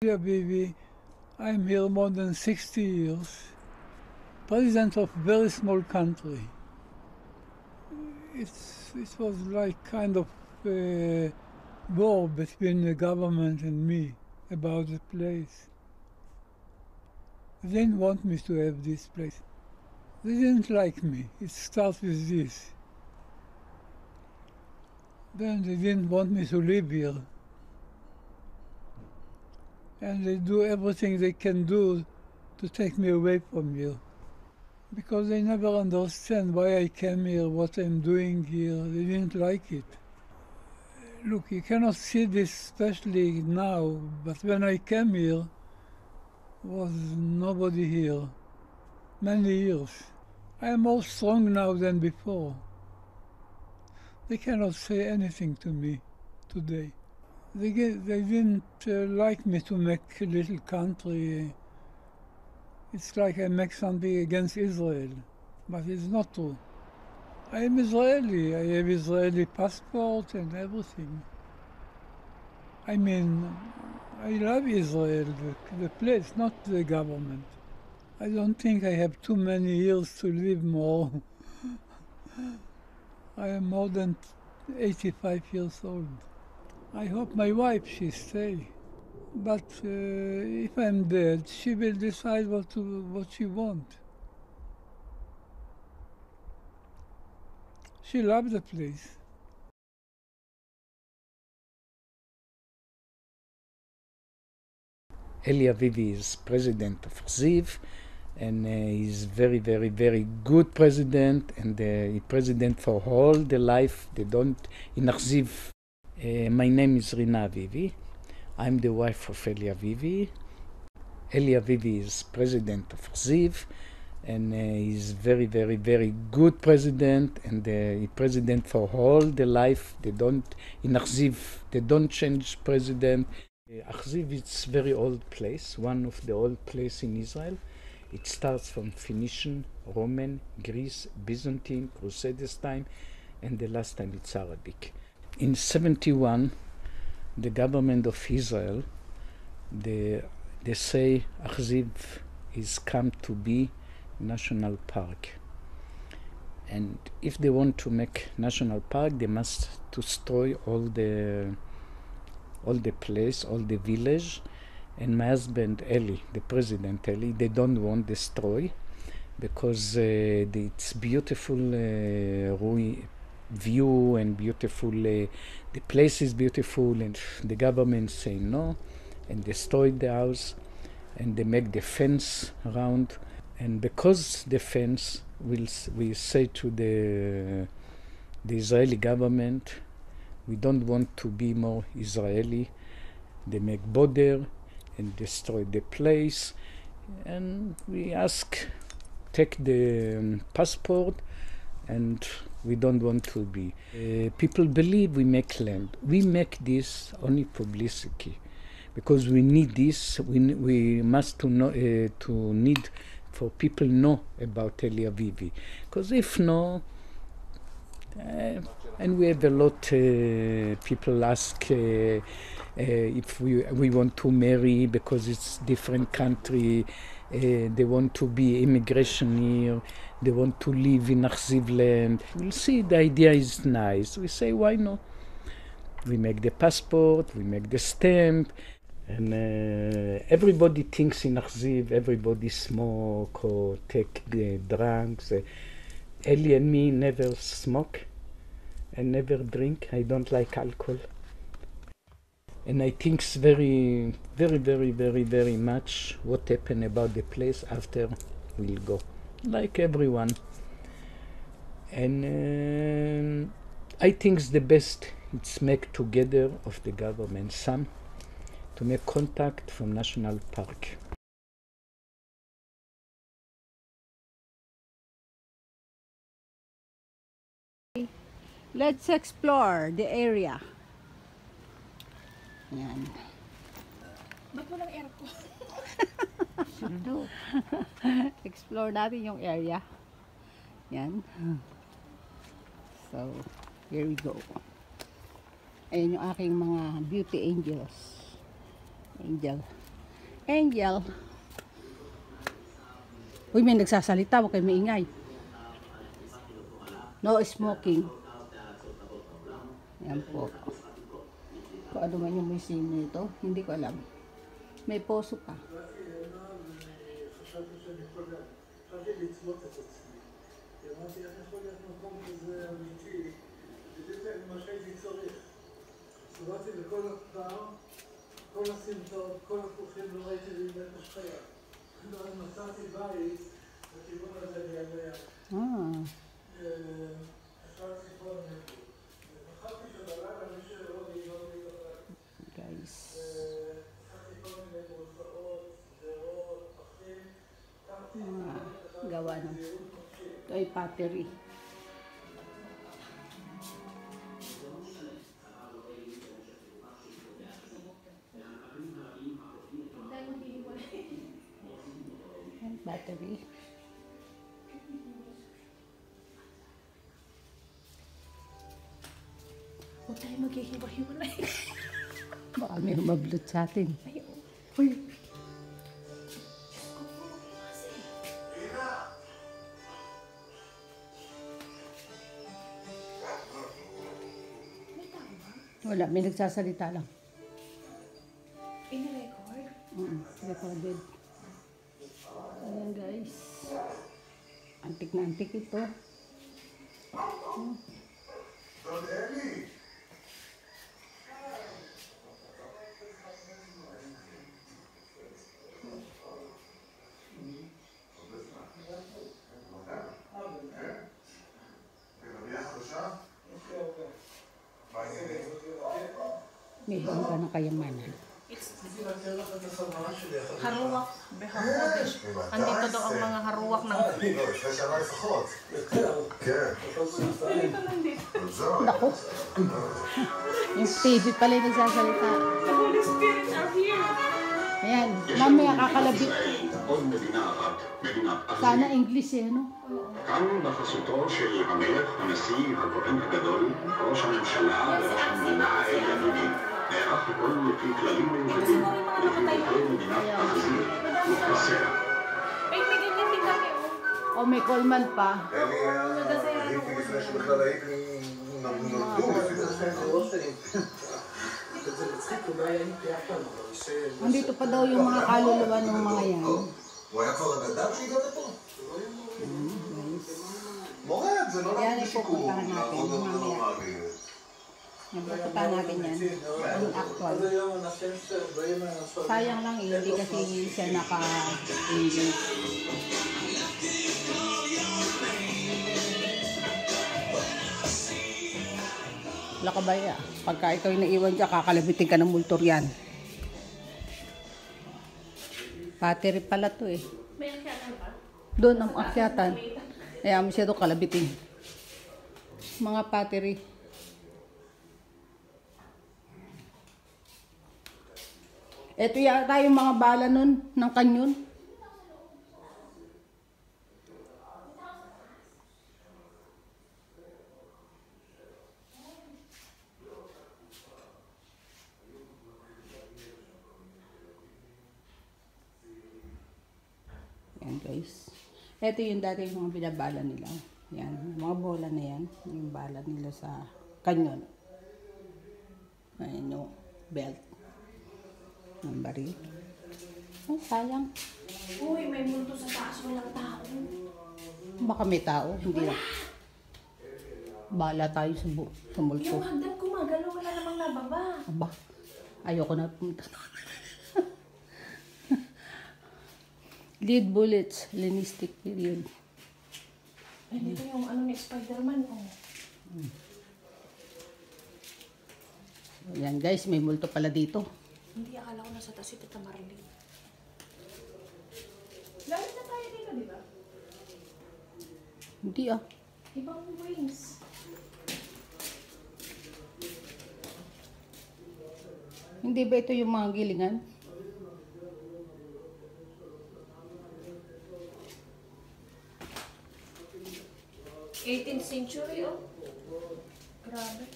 Eli Avivi, I'm here more than 60 years, president of a very small country. It was like kind of a war between the government and me about the place. They didn't want me to have this place. They didn't like me. It starts with this. Then they didn't want me to live here. And they do everything they can do to take me away from here. Because they never understand why I came here, what I'm doing here. They didn't like it. Look, you cannot see this especially now, but when I came here, was nobody here. Many years. I am more strong now than before. They cannot say anything to me today. They didn't like me to make a little country. It's like I make something against Israel, but it's not true. I am Israeli. I have Israeli passport and everything. I mean, I love Israel, the place, not the government. I don't think I have too many years to live more. I am more than 85 years old. I hope my wife, she stay. But if I'm dead, she will decide what she wants. She loves the place. Eli Avivi is president of Achziv, and he's very, very, very good president, and he president for all the life. They don't in Achziv. My name is Eli Avivi. I'm the wife of Eli Avivi. Eli Avivi is president of Achziv, and he's very, very, very good president, and he president for all the life. They don't in Achziv. They don't change president. Achziv is very old place, one of the old place in Israel. It starts from Phoenician, Roman, Greece, Byzantine, Crusaders time, and the last time it's Arabic. In 71, the government of Israel, they say Achziv is come to be national park. And if they want to make national park, they must destroy all the place, all the village. And my husband Eli, the president Eli, they don't want destroy because it's beautiful view and beautiful, the place is beautiful, and the government say no and destroy the house, and they make the fence around. And because the fence, we say to the Israeli government, we don't want to be more Israeli. They make border and destroy the place, and we ask, take the passport, and we don't want to be. People believe we make land. We make this only publicity, because we need this. We must to know to need for people know about Eli Avivi, because if no. And we have a lot people ask if we want to marry because it's different country. They want to be immigration here. They want to live in Akhzivland. We'll see, the idea is nice. We say, why not? We make the passport, we make the stamp, and everybody thinks in Achziv, everybody smoke or take the drugs. Eli and me never smoke and never drink. I don't like alcohol. And I think very, very, very, very, very much what happened about the place after we'll go, like everyone. And I think the best it's make together of the government some to make contact from national park. Let's explore the area. Yan. Ba't walang aircon? Explore natin yung area. Yan. So, here we go. Ayan yung aking mga beauty angels. Angel. Angel. Uy, may nagsasalita. Huwag kayo maingay. No smoking. Yan po. Kung ano man yung museum nito, hindi ko alam. May poso pa. Ah. Guys. Gawa ng ito ay pottery. Battery. Huwag tayo maghihiwa-hiwalay. Baka may mablot sa atin. Ay, uy. Wala, may nagsasalita lang. Ini-record? Recorded. Ayan guys. Antik na antik ito. May ka na kayamanan. Haruwak behakodesh. Andito daw ang mga haruwak ng... Naku. Yung TV pala yung nagsasalita. The Holy Spirit are here. Ayan, mamaya kakalabit. Sana English eh, no? כאן בחסותו של המלך, הנשיא, הכהן הגדול, ראש הממשלה וראש המדינה אלי אביבי, נערך הכל לפי כללים מיוחדים, לפי חוקי מדינת אכזיב וחסיה. Ay, may ganyan din kami. O may callman pa. הייתי לפני שבכלל הייתי נולדו, לפי זה Nandito pa daw yung mga kaluluwa ng mga yan. הוא היה כבר אגדה כשהגעת פה? מורד, זה לא Yan נתון ay שיקום, pupuntahan natin לעבוד זה לא mamaya. מעביר. Pupuntahan natin yan. Ang actual. Sayang lang eh, hindi kasi siya naka-English. Wala ka ba ya? Pagka ikaw yung naiwan dyan, kakalabitin ka ng multor yan. Battery pala to eh. May akyatan pa? Doon ang akyatan. Kaya mo siya doon kalabitin. Mga battery. Ito yata yung mga bala nun ng kanyon. Yan guys. Ito yung dati yung mga binabala nila. Yan. Mga bola na yan. Yung bala nila sa kanyon. Ayan yung belt. Ang baril. Ay, sayang. Uy, may multo sa taas. Walang tao. Baka may tao. Hindi lang. Bala tayo sa multo. Yung hagdan gumagalaw. Wala namang nababa. Aba, ayoko na pumunta. Lead bullets, Hellenistic period. Ay, dito yung ano ni Spider-Man. Oh. Yan guys, may multo pala dito. Hindi, akala ko nasa taas si Tita Marley. Galit na tayo dito, di ba? Hindi ah. Ibang wings. Hindi ba ito yung mga gilingan? th century, oh. Grabe.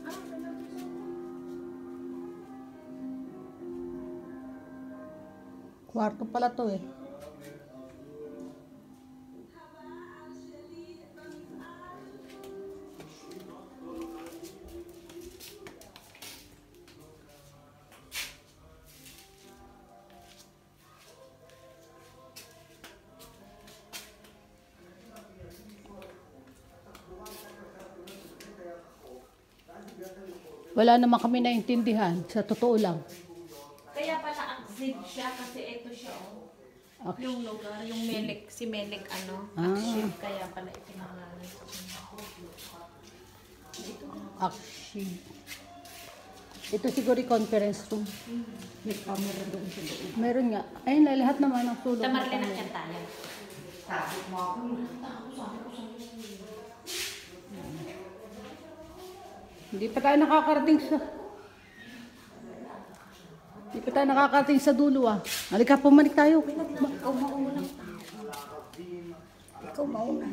Kwarto pala to eh. Wala naman kami naintindihan, sa totoo lang. Kaya pala Achziv siya kasi ito siya oh. Yung lugar, yung Melik, si Melik ano, Achziv, kaya pala itinangalan. Achziv. Ito siguro yung conference room. May camera doon sa loob. Meron nga. Ayun na, lahat naman ang sulok. Tamarlin na yan tayo. Hindi pa tayo nakakarating sa... Hindi pa tayo nakakarating sa dulo ah. Halika, pumanik tayo. Ikaw mauna. Ikaw mauna.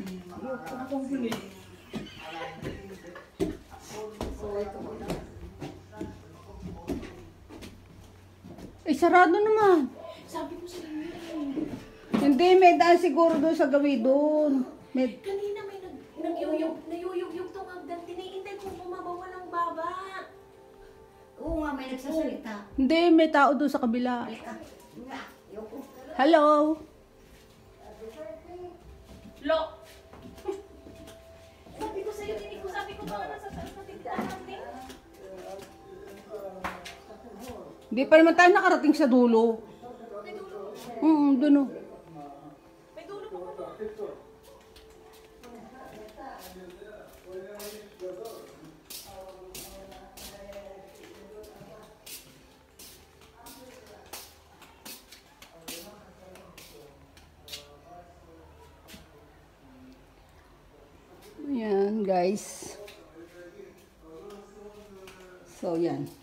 Eh, sarado naman. Sabi ko sa inyo Hindi, may daan siguro doon sa gawi doon. May... kanina may nayuyugyug tong hagdan. Tiniintay kung bumabawa ng baba. Oo nga, may nagsasalita. Hindi, may tao doon sa kabila. Hello? Lo! Sabi ko sa'yo, hindi ko sabi ko baka nasa taas na tigdaan natin. Hindi pa naman tayo nakarating sa dulo. May dulo. Doon o. May dulo pa ba? Ayan, guys. So, yan.